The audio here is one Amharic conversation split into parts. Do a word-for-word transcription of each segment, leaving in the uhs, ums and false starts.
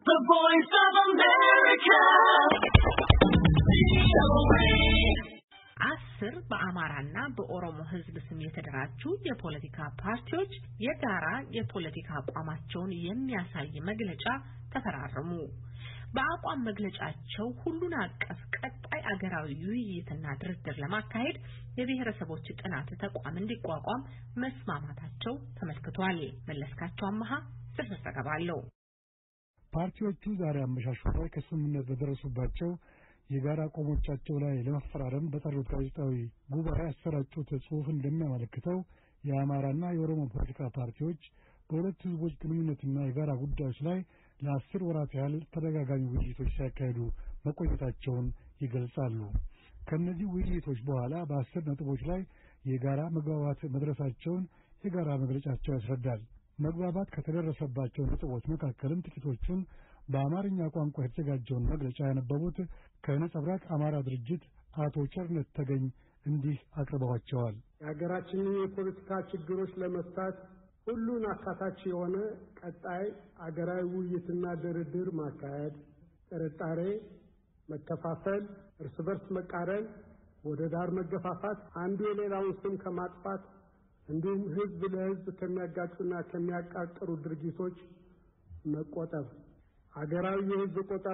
The Voice of America. አስር በአማራና በኦሮሞ ህዝብ ስም የተደራጁ የፖለቲካ ፓርቲዎች የጋራ የፖለቲካ አቋማቸውን የሚያሳይ መግለጫ ተፈራረሙ። በአቋም መግለጫቸው ሁሉን አቀፍ ቀጣይ አገራዊ ውይይትና ድርድር ለማካሄድ የብሔረሰቦች ጥናት ተቋም እንዲቋቋም መስማማታቸው ተመልክቷል። መለስካቸው አማሃ ተፈጸቀባለው። ፓርቲዎቹ ዛሬ አመሻሹ ላይ ከስምምነት በደረሱባቸው የጋራ አቋሞቻቸው ላይ ለመፈራረም በጠሩት ጋዜጣዊ ጉባኤ ያሰራጩት ጽሑፍ እንደሚያመለክተው የአማራና የኦሮሞ ፖለቲካ ፓርቲዎች በሁለቱ ህዝቦች ግንኙነትና የጋራ ጉዳዮች ላይ ለአስር ወራት ያህል ተደጋጋሚ ውይይቶች ሲያካሂዱ መቆየታቸውን ይገልጻሉ። ከነዚህ ውይይቶች በኋላ በአስር ነጥቦች ላይ የጋራ መግባባት መድረሳቸውን የጋራ መግለጫቸው ያስረዳል። መግባባት ከተደረሰባቸው ነጥቦች መካከልም ጥቂቶቹን በአማርኛ ቋንቋ የተዘጋጀውን መግለጫ ያነበቡት ከነጸብራቅ አማራ ድርጅት አቶ ቸርነት ተገኝ እንዲህ አቅርበዋቸዋል። የሀገራችንን የፖለቲካ ችግሮች ለመፍታት ሁሉን አካታች የሆነ ቀጣይ አገራዊ ውይይትና ድርድር ማካሄድ፣ ጥርጣሬ፣ መከፋፈል፣ እርስ በርስ መቃረን፣ ወደ ዳር መገፋፋት፣ አንዱ የሌላውን ስም ከማጥፋት እንዲሁም ህዝብ ለህዝብ ከሚያጋጩና ከሚያቃቅሩ ድርጊቶች መቆጠብ፣ ሀገራዊ የህዝብ ቆጠራ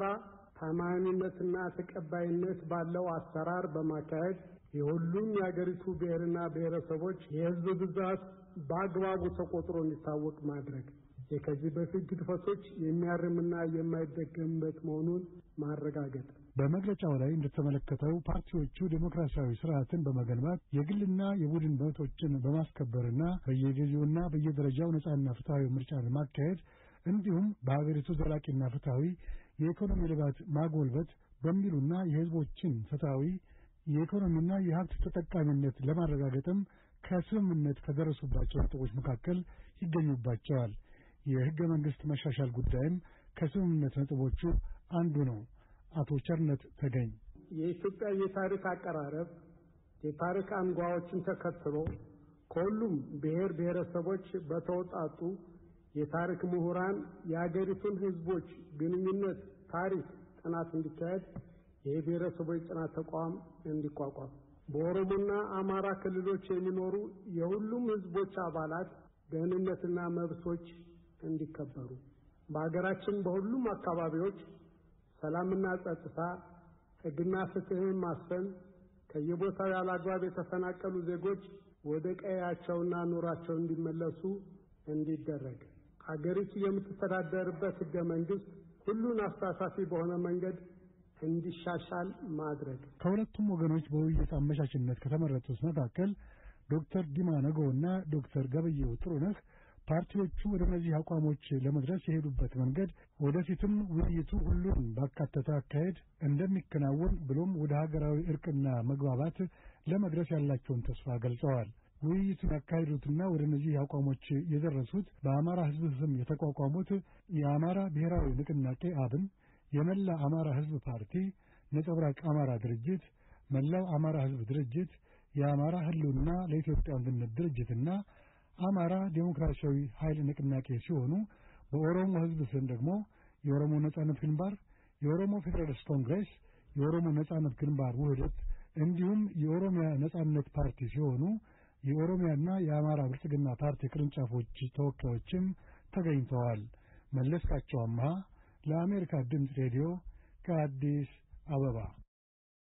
ታማኝነትና ተቀባይነት ባለው አሰራር በማካሄድ የሁሉም የሀገሪቱ ብሔርና ብሔረሰቦች የህዝብ ብዛት በአግባቡ ተቆጥሮ እንዲታወቅ ማድረግ፣ የከዚህ በፊት ግድፈቶች የሚያርምና የማይደገምበት መሆኑን ማረጋገጥ። በመግለጫው ላይ እንደተመለከተው ፓርቲዎቹ ዴሞክራሲያዊ ስርዓትን በመገንባት የግልና የቡድን መብቶችን በማስከበርና በየጊዜውና በየደረጃው ነጻና ፍትሃዊ ምርጫ ለማካሄድ እንዲሁም በሀገሪቱ ዘላቂና ፍትሃዊ የኢኮኖሚ ልማት ማጎልበት በሚሉና የህዝቦችን ፍትሃዊ የኢኮኖሚና የሀብት ተጠቃሚነት ለማረጋገጥም ከስምምነት ከደረሱባቸው ነጥቦች መካከል ይገኙባቸዋል። የህገ መንግስት መሻሻል ጉዳይም ከስምምነት ነጥቦቹ አንዱ ነው። አቶ ቸርነት ተገኝ የኢትዮጵያ የታሪክ አቀራረብ የታሪክ አንጓዎችን ተከትሎ ከሁሉም ብሔር ብሔረሰቦች በተወጣጡ የታሪክ ምሁራን የሀገሪቱን ህዝቦች ግንኙነት ታሪክ ጥናት እንዲካሄድ የብሔረሰቦች ጥናት ተቋም እንዲቋቋም፣ በኦሮሞና አማራ ክልሎች የሚኖሩ የሁሉም ህዝቦች አባላት ደህንነትና መብቶች እንዲከበሩ፣ በሀገራችን በሁሉም አካባቢዎች ሰላምና ጸጥታ፣ ህግና ፍትህን ማስፈን፣ ከየቦታው ያላግባብ የተፈናቀሉ ዜጎች ወደ ቀያቸውና ኑራቸው እንዲመለሱ እንዲደረግ፣ ሀገሪቱ የምትተዳደርበት ህገ መንግስት ሁሉን አሳታፊ በሆነ መንገድ እንዲሻሻል ማድረግ። ከሁለቱም ወገኖች በውይይት አመቻችነት ከተመረጡት መካከል ዶክተር ዲማ ነገውና ዶክተር ገበየው ጥሩነህ ፓርቲዎቹ ወደ እነዚህ አቋሞች ለመድረስ የሄዱበት መንገድ ወደፊትም ውይይቱ ሁሉን ባካተተ አካሄድ እንደሚከናወን ብሎም ወደ ሀገራዊ እርቅና መግባባት ለመድረስ ያላቸውን ተስፋ ገልጸዋል። ውይይቱን ያካሄዱትና ወደ እነዚህ አቋሞች የደረሱት በአማራ ህዝብ ስም የተቋቋሙት የአማራ ብሔራዊ ንቅናቄ አብን፣ የመላ አማራ ህዝብ ፓርቲ፣ ነጸብራቅ አማራ ድርጅት፣ መላው አማራ ህዝብ ድርጅት፣ የአማራ ህልውና ለኢትዮጵያ አንድነት ድርጅትና አማራ ዴሞክራሲያዊ ኃይል ንቅናቄ ሲሆኑ በኦሮሞ ህዝብ ስም ደግሞ የኦሮሞ ነጻነት ግንባር፣ የኦሮሞ ፌደራሊስት ኮንግሬስ፣ የኦሮሞ ነጻነት ግንባር ውህደት እንዲሁም የኦሮሚያ ነጻነት ፓርቲ ሲሆኑ የኦሮሚያና የአማራ ብልጽግና ፓርቲ ቅርንጫፎች ተወካዮችም ተገኝተዋል። መለስካቸው አማሃ ለአሜሪካ ድምፅ ሬዲዮ ከአዲስ አበባ